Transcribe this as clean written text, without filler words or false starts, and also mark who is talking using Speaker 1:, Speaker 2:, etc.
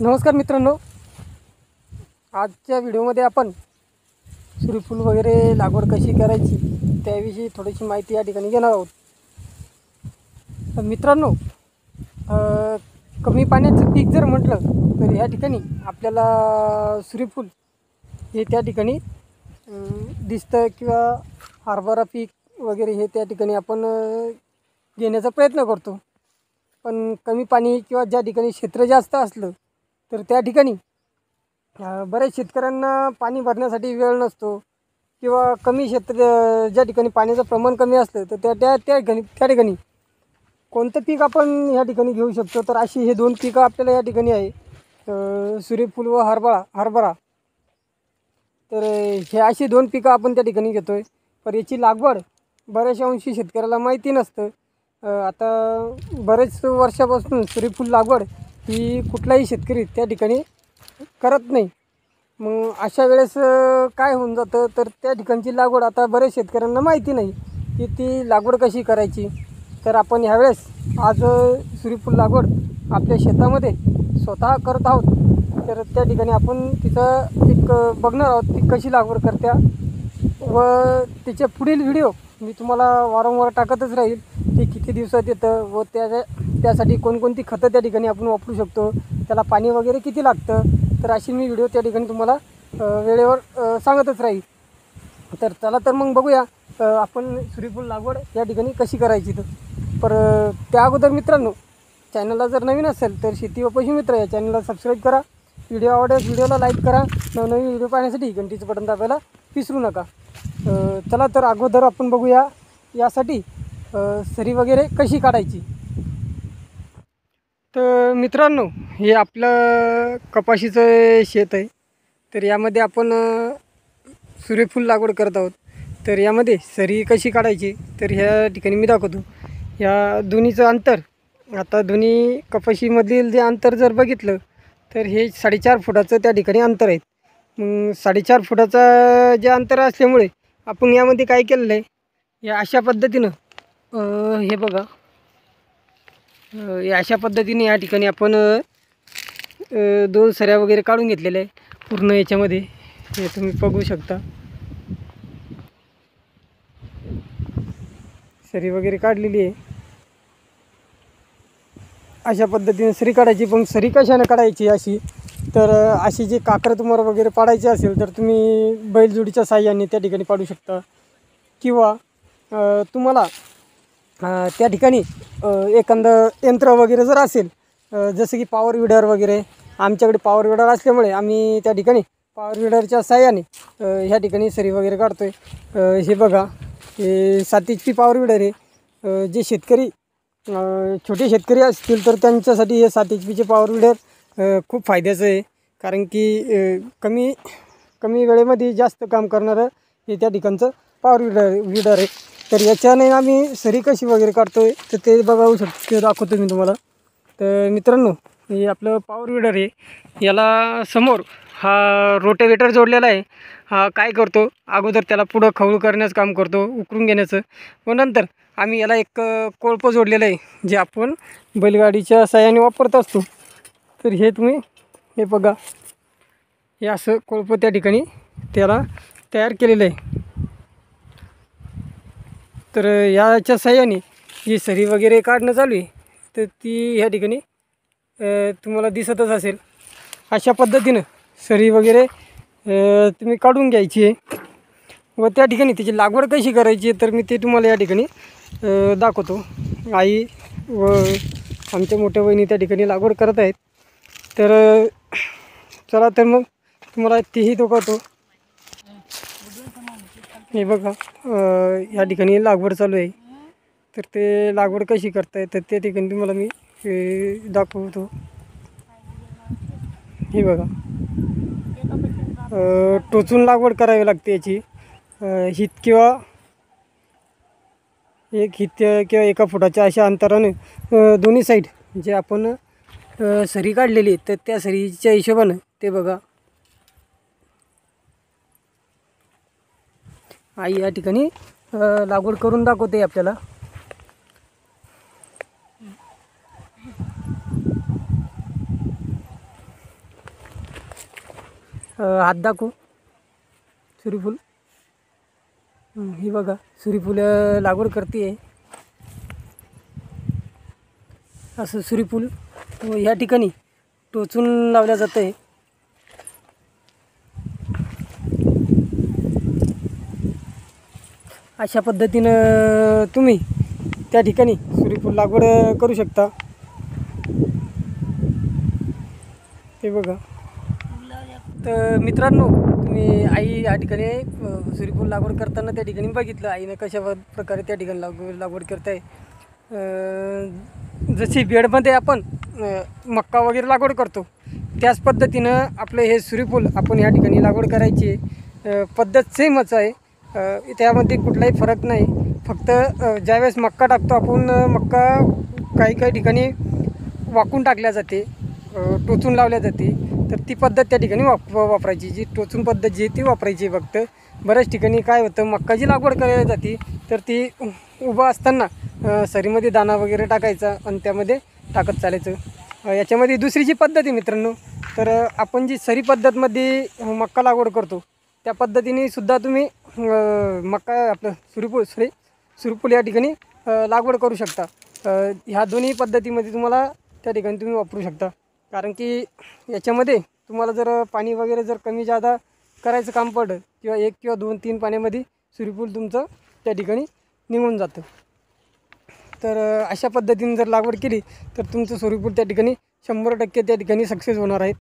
Speaker 1: नमस्कार मित्रांनो, आजच्या व्हिडिओमध्ये आपण सूर्यफूल वगैरे लागवड कशी करायची त्याविषयी थोडीशी माहिती या ठिकाणी घेणार आहोत. तर मित्रांनो, कमी पाण्याचं पीक जर म्हटलं तर या ठिकाणी आपल्याला सूर्यफूल हे त्या ठिकाणी दिसतं, किंवा हरभरा पीक वगैरे हे त्या ठिकाणी आपण घेण्याचा प्रयत्न करतो. पण कमी पाणी किंवा ज्या ठिकाणी क्षेत्र जास्त असलं तर त्या ठिकाणी बऱ्याच शेतकऱ्यांना पाणी भरण्यासाठी वेळ नसतो, किंवा कमी क्षेत्र ज्या ठिकाणी पाण्याचं प्रमाण कमी असलं तर त्या ठिकाणी कोणतं पीक आपण या ठिकाणी घेऊ शकतो. तर अशी हे दोन पिकं आपल्याला या ठिकाणी आहे, सूर्यफूल व हरभरा. तर हे अशी दोन पिकं आपण त्या ठिकाणी घेतो आहे. पण याची लागवड बऱ्याचशा अंशी शेतकऱ्याला माहिती नसतं. आता बरेच वर्षापासून सूर्यफूल लागवड ही कुठलाही शेतकरी त्या ठिकाणी करत नाही. मग अशा वेळेस काय होऊन जातं, तर त्या ठिकाणची लागवड आता बऱ्याच शेतकऱ्यांना माहिती नाही की ती लागवड कशी करायची. तर आपण ह्यावेळेस आज सूर्यफूल लागवड आपल्या शेतामध्ये स्वतः करत आहोत. तर त्या ठिकाणी आपण तिचं एक बघणार आहोत ती कशी लागवड करत्या, व तिचे पुढील व्हिडिओ मी तुम्हाला वारंवार टाकतच राहील. ते किती दिवसात येतं व त्यासाठी कोणकोणती खतं त्या ठिकाणी आपण वापरू शकतो, त्याला पाणी वगैरे किती लागतं, तर अशी मी व्हिडिओ त्या ठिकाणी तुम्हाला वेळेवर सांगतच राहील. तर चला तर मग बघूया आपण सूर्यफूल लागवड या ठिकाणी कशी करायची. तर त्या अगोदर मित्रांनो, चॅनलला जर नवीन असेल तर शेती व पशुमित्र या चॅनलला सबस्क्राईब करा. व्हिडिओ आवडल्यास व्हिडिओला लाईक करा. नवनवीन व्हिडिओ पाहण्यासाठी घंटीचं बटन दाबायला विसरू नका. चला तर अगोदर आपण बघूया यासाठी सरी वगैरे कशी काढायची. तर मित्रांनो, हे आपलं कपाशीचं शेत आहे. तर यामध्ये आपण सूर्यफूल लागवड करत आहोत. तर यामध्ये सरी कशी काढायची तर ह्या ठिकाणी मी दाखवतो. या दोन्हीचं अंतर, आता दोन्ही कपाशीमधील जे अंतर जर बघितलं तर हे 4.5 फुटाचं त्या ठिकाणी अंतर आहे. मग 4.5 फुटाचं जे अंतर असल्यामुळे आपण यामध्ये काय केलेलं आहे, या अशा पद्धतीनं हे बघा, या अशा पद्धतीने या ठिकाणी आपण 2 सऱ्या वगैरे काढून घेतलेल्या आहे पूर्ण याच्यामध्ये. हे तुम्ही बघू शकता, सरी वगैरे काढलेली आहे. अशा पद्धतीने सरी काढायची. पण सरी कशाने काढायची अशी, तर अशी जी काकर तुम्हाला वगैरे पाडायची असेल तर तुम्ही बैलजोडीच्या साहाय्याने त्या ठिकाणी पाडू शकता, किंवा तुम्हाला त्या ठिकाणी एखादं यंत्र वगैरे जर असेल, जसं की पॉवर विडर वगैरे. आमच्याकडे पॉवर विडर असल्यामुळे आम्ही त्या ठिकाणी पॉवर विडरच्या साहाय्याने ह्या ठिकाणी सरी वगैरे काढतो आहे. हे बघा, हे 7 HP पॉवर विडर आहे. जे शेतकरी छोटे शेतकरी असतील तर त्यांच्यासाठी हे 7 HPचे पॉवर विडर खूप फायद्याचं आहे. कारण की कमी वेळेमध्ये जास्त काम करणारं हे त्या ठिकाणचं पॉवर विडर आहे. तर याच्याने आम्ही सरी कशी वगैरे काढतो आहे तर ते बघू शकतो, ते दाखवतो मी तुम्हाला. तर मित्रांनो, हे आपलं पॉवर विडर आहे. याला समोर हा रोटेवेटर जोडलेला आहे. हा काय करतो, अगोदर त्याला पुढं खवळू करण्याचं काम करतो, उकरून घेण्याचं. व नंतर आम्ही याला एक कोळपं जोडलेलं आहे, जे आपण बैलगाडीच्या साहाय्याने वापरत असतो. तर हे तुम्ही हे बघा, हे असं कोळपं त्या ठिकाणी त्याला तयार केलेलं आहे. तर याच्या साहाय्याने जी सरी वगैरे काढणं चालू आहे तर ती ह्या ठिकाणी तुम्हाला दिसतच असेल. अशा पद्धतीनं सरी वगैरे तुम्ही काढून घ्यायची आहे. व त्या ठिकाणी त्याची लागवड कशी करायची आहे तर मी ते तुम्हाला या ठिकाणी दाखवतो. आई व आमच्या मोठ्या बहिणी त्या ठिकाणी लागवड करत आहेत. तर चला तर मग तुम्हाला तेही दाखवतो. हे बघा, या ठिकाणी लागवड चालू आहे. तर ते लागवड कशी करताय तर त्या ठिकाणी तुम्हाला मी दाखवतो. हे बघा, टोचून लागवड करावी लागते याची. हित किंवा 1 हित किंवा 1 फुटाच्या अशा अंतराने दोन्ही साईड जे आपण सरी काढलेली तर त्या सरीच्या हिशोबानं ते बघा, आई या ठिकाणी लागवड करून दाखवते आपल्याला. हात दाखवू सूर्यफूल. ही बघा सूर्यफूल लागवड करते आहे. असं सूर्यफूल ह्या ठिकाणी टोचून लावल्या जातं आहे. अशा पद्धतीनं तुम्ही त्या ठिकाणी सूर्यफूल लागवड करू शकता. हे बघा. तर मित्रांनो, तुम्ही आई या ठिकाणी सूर्यफूल लागवड करताना त्या ठिकाणी बघितलं आईनं कशा प्रकारे त्या ठिकाणी लागवड करताय. जशी बेडमध्ये आपण मक्का वगैरे लागवड करतो त्याच पद्धतीनं आपलं हे सूर्यफूल आपण या ठिकाणी लागवड करायची पद्धत सेमच आहे. त्यामध्ये कुठलाही फरक नाही. फक्त ज्यावेळेस मक्का टाकतो आपण, मक्का काही ठिकाणी वाकून टाकल्या जाते, टोचून लावल्या जाते. तर ती पद्धत त्या ठिकाणी वापरायची. जी टोचून पद्धत जी आहे ती वापरायची. फक्त बऱ्याच ठिकाणी काय होतं, मक्का जी लागवड करायला जाते तर ती उभं असताना सरीमध्ये दाणा वगैरे टाकायचा आणि त्यामध्ये टाकत चालायचं. याच्यामध्ये दुसरी जी पद्धत आहे मित्रांनो, तर आपण जी सरी पद्धतमध्ये मक्का लागवड करतो त्या पद्धतीने सुद्धा तुम्ही मक्का आपलं सूर्यफूल या ठिकाणी लागवड करू शकता. ह्या दोन्ही पद्धतीमध्ये तुम्हाला त्या ठिकाणी तुम्ही वापरू शकता. कारण की याच्यामध्ये तुम्हाला जर पाणी वगैरे जर कमी जादा करायचं काम पडलं किंवा 1 किंवा 2 3 पाण्यामध्ये सूर्यफूल तुमचं त्या ठिकाणी निघून जातं. तर अशा पद्धतीने जर लागवड केली तर तुमचं सूर्यफूल त्या ठिकाणी 100% त्या ठिकाणी सक्सेस होणार आहे.